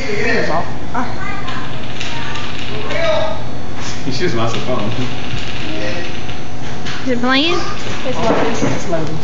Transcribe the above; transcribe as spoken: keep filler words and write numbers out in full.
She just wants the phone. Is it playing? It's loading. It's loading.